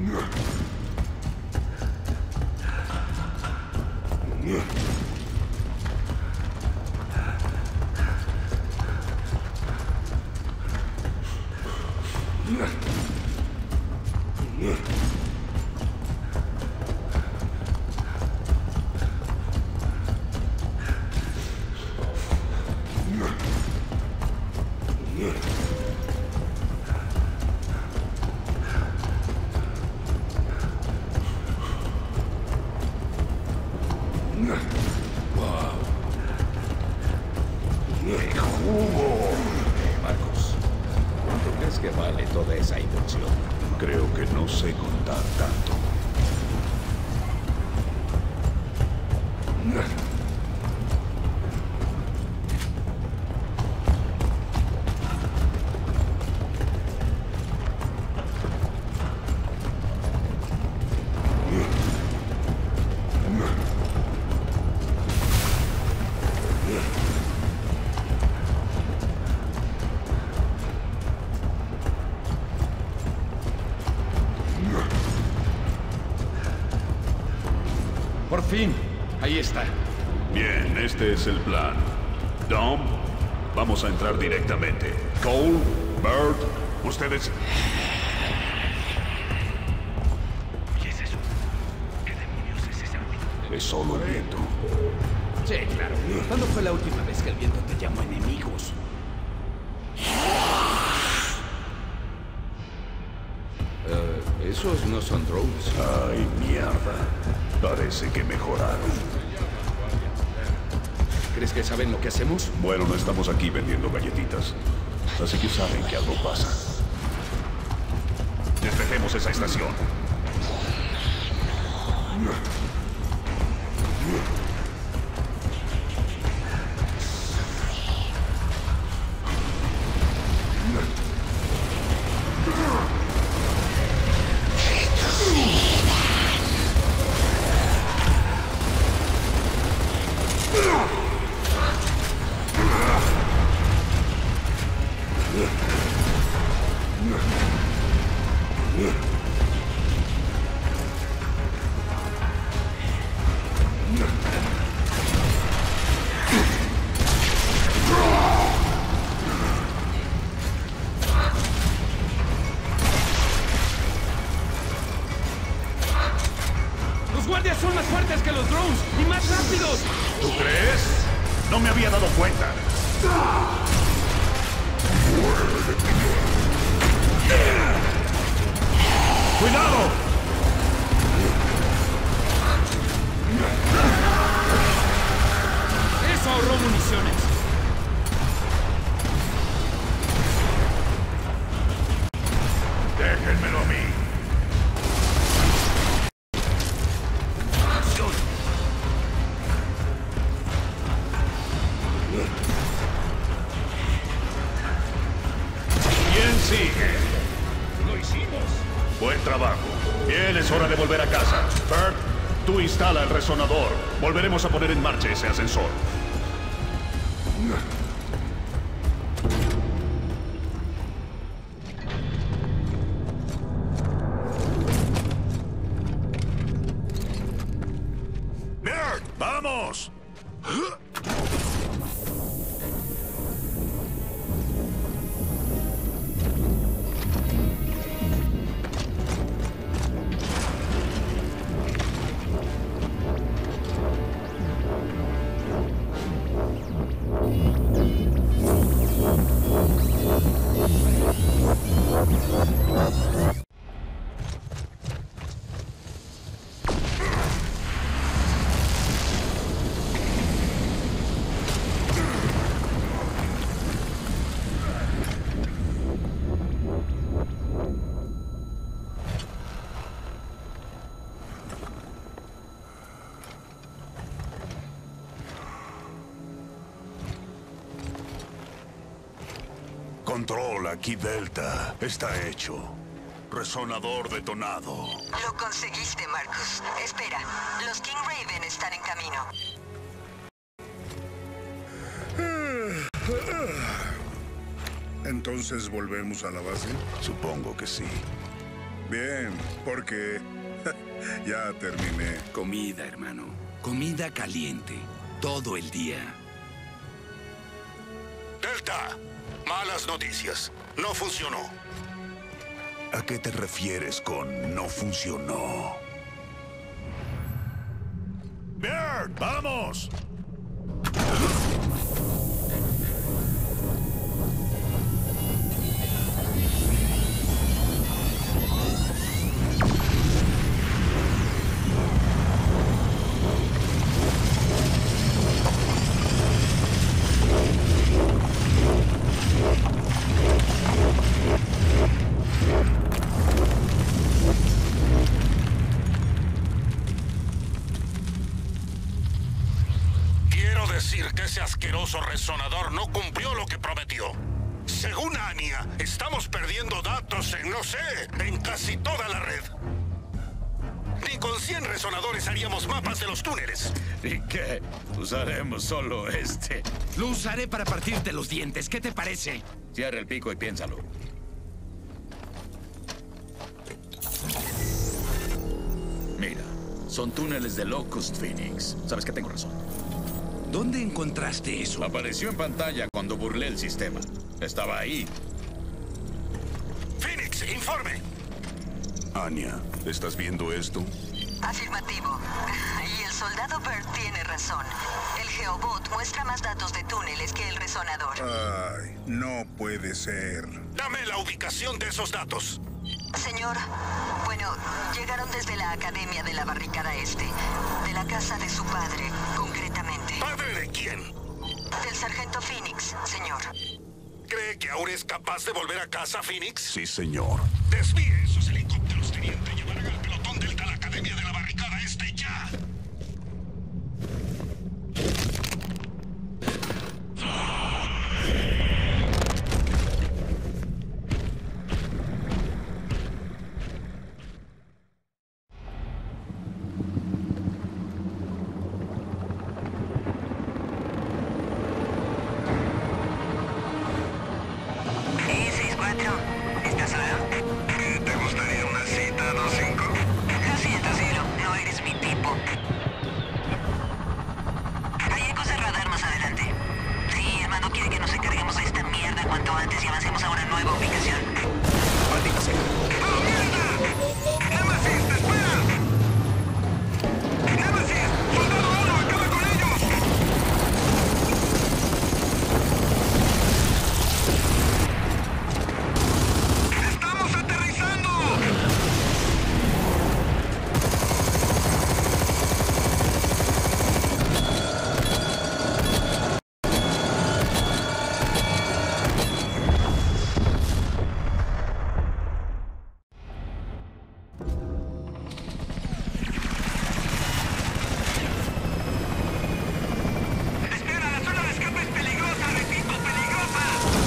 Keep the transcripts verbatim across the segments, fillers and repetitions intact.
Por fin, ahí está. Bien, este es el plan. Dom, vamos a entrar directamente. Cole, Bird, ustedes... ¿Qué es eso? ¿Qué demonios es ese ruido? Es solo el viento. Sí, claro. ¿Cuándo fue la última vez que el viento te llamó enemigos? Uh, esos no son drones. Ay, mierda. Parece que mejoraron. ¿Crees que saben lo que hacemos? Bueno, no estamos aquí vendiendo galletitas. Así que saben que algo pasa. Despejemos esa estación. ¡Los guardias son más fuertes que los drones y más rápidos! ¿Tú crees? No me había dado cuenta. ¡Cuidado! ¡Eso ahorró municiones! Déjenmelo a mí. ¿Quién sigue? ¡Lo hicimos! Buen trabajo. Bien, es hora de volver a casa. Bert, tú instala el resonador. Volveremos a poner en marcha ese ascensor. Bert, ¡vamos! Control, aquí Delta. Está hecho. Resonador detonado. Lo conseguiste, Marcus. Espera, los King Raven están en camino. ¿Entonces volvemos a la base? Supongo que sí. Bien, porque ya terminé. Comida, hermano. Comida caliente. Todo el día. Delta, malas noticias. No funcionó. ¿A qué te refieres con no funcionó? ¡Baird, vamos! Que ese asqueroso resonador no cumplió lo que prometió. Según Anya, estamos perdiendo datos en, no sé, en casi toda la red. Ni con cien resonadores haríamos mapas de los túneles. ¿Y qué? Usaremos solo este. Lo usaré para partirte los dientes. ¿Qué te parece? Cierra el pico y piénsalo. Mira, son túneles de Locust, Phoenix. Sabes que tengo razón. ¿Dónde encontraste eso? Apareció en pantalla cuando burlé el sistema. Estaba ahí. Phoenix, informe. Anya, ¿estás viendo esto? Afirmativo. Y el soldado Byrd tiene razón. El Geobot muestra más datos de túneles que el resonador. Ay, no puede ser. Dame la ubicación de esos datos. Señor, bueno, llegaron desde la Academia de la Barricada Este. De la casa de su padre, concretamente. ¿Padre de quién? Del sargento Phoenix, señor. ¿Cree que ahora es capaz de volver a casa, Phoenix? Sí, señor. Desvíe esos helicópteros, teniente. Llevarán al pelotón Delta a la Academia de la Barricada Este ya. ¿Estás solo? ¿Te gustaría una cita dos cinco? Lo siento, cielo. No eres mi tipo. Hay ecos de radar más adelante. Sí, el mando quiere que nos encarguemos de esta mierda cuanto antes y avancemos a una nueva ubicación. Maldita sea. ¡Oh, mierda! ¡Némesis, te espera! ¡Némesis! ¡Soldado uno, acaba con ellos! ¡Estamos aterrizando! ¡Espera! ¡La zona de escape es peligrosa! ¡Repito, peligrosa!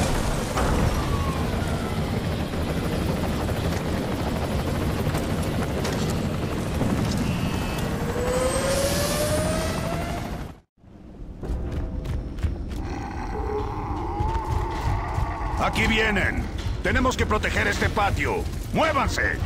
¡Aquí vienen! ¡Tenemos que proteger este patio! ¡Muévanse!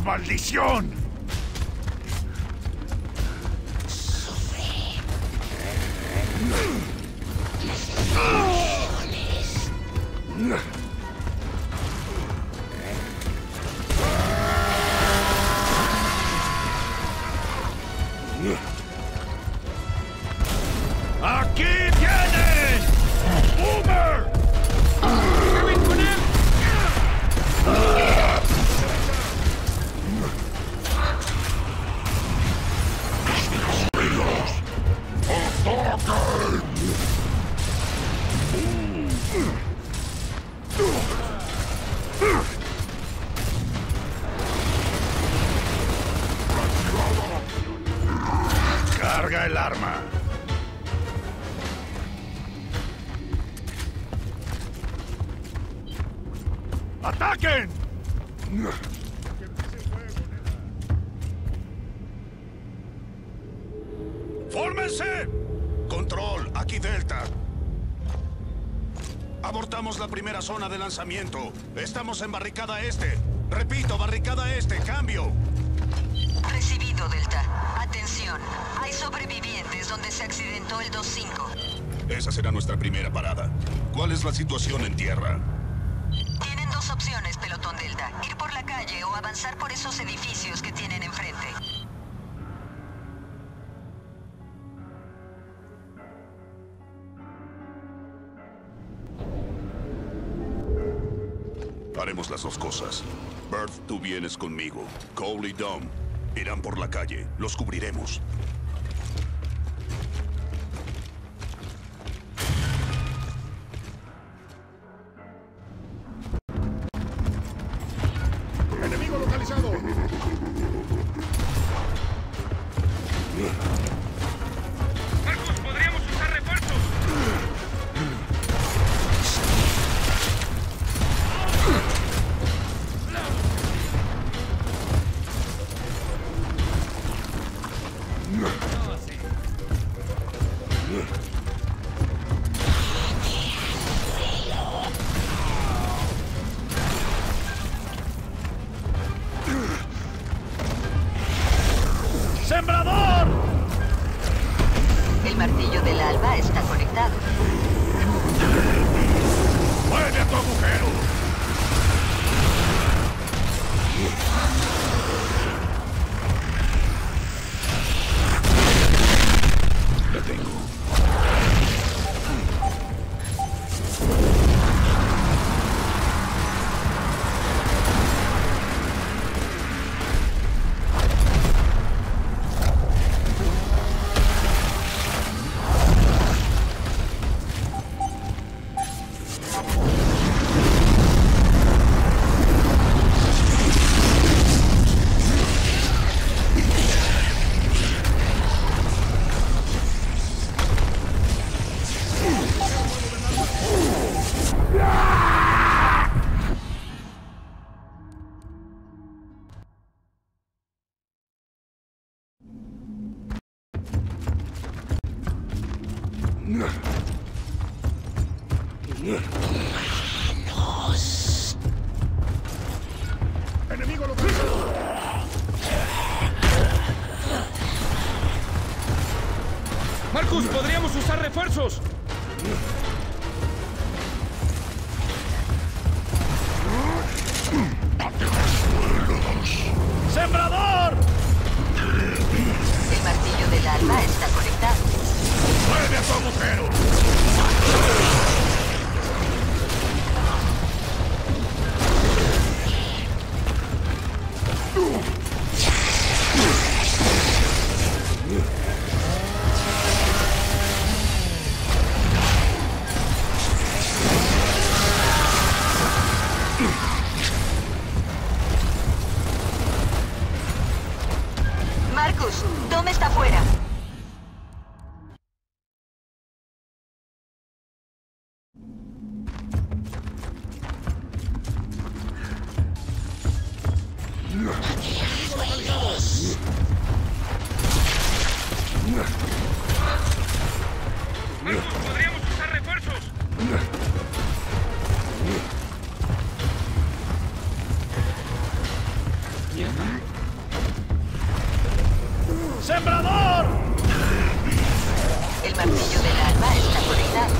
maldición! ¡Aquí vienen! ¡Boomer! ¡Acaben con él! ¡Carga el arma! ¡Ataquen! ¡Fórmense! Control, aquí Delta. Abortamos la primera zona de lanzamiento. Estamos en barricada este. Repito, barricada este, cambio. Recibido, Delta. Atención, hay sobrevivientes donde se accidentó el dos cinco. Esa será nuestra primera parada. ¿Cuál es la situación en tierra? Tienen dos opciones, pelotón Delta. Ir por la calle o avanzar por esos edificios que tienen enfrente. Haremos las dos cosas. Bert, tú vienes conmigo. Cole y Dom irán por la calle. Los cubriremos. ¡Enemigo localizado! Marcus, podríamos usar refuerzos. ¡Sembrador! El martillo del alba está conectado. ¡Mueve a tu agujero! La tengo. ¡Enemigo localizado! Marcus, podríamos usar refuerzos. ¡Sembrador! El martillo del alba está conectado. ¡Mueve a tu agujero! Marcus, Dom está fuera. Marcus, podríamos usar refuerzos. ¡Sembrador! El martillo del alba está conectado.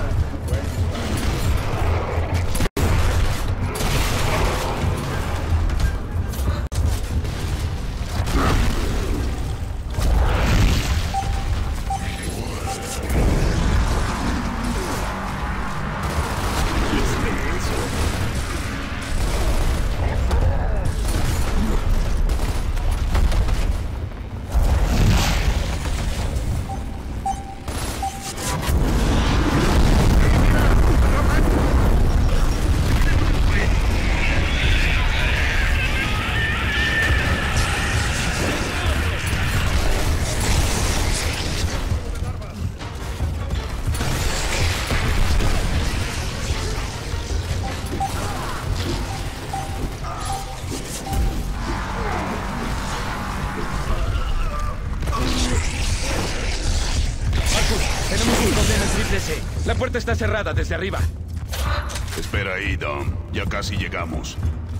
La puerta está cerrada desde arriba. Espera ahí, Dom. Ya casi llegamos.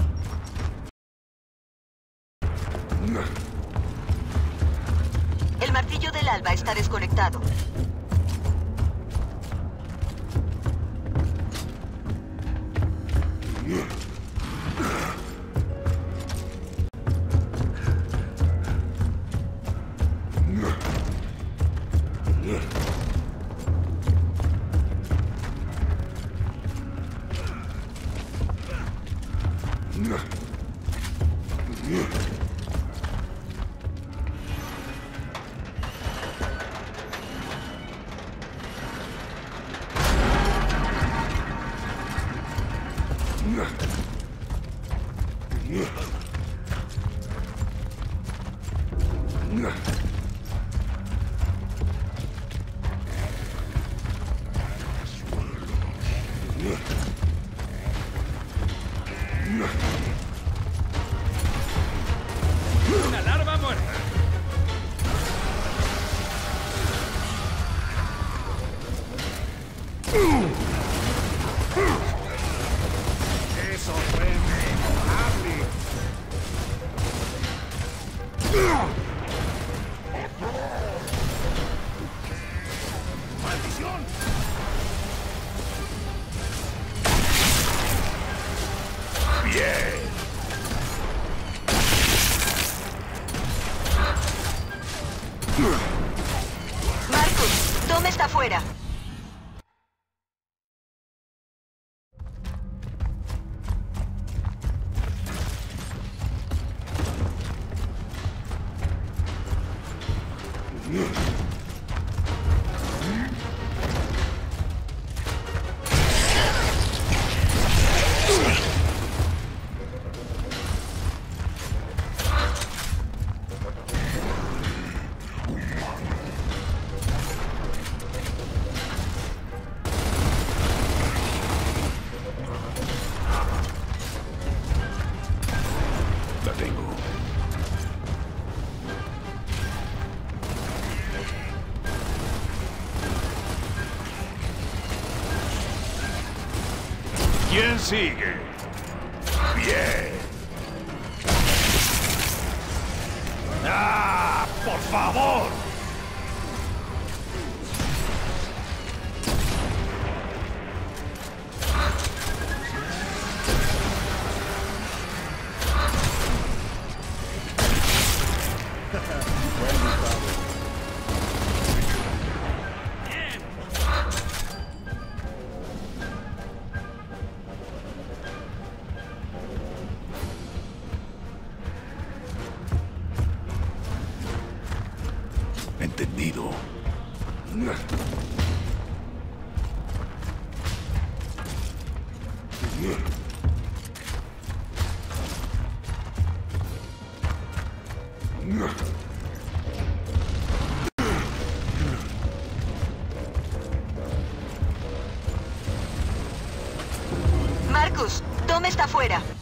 El martillo del alba está desconectado. ¡Una larva muerta! Eso fue memorable. ¡Maldición! Bien. Marcus, Tom está afuera. La tengo. ¿Quién sigue? Bien. ¡Ah! ¡Por favor! Entendido. Marcus, Tom está afuera.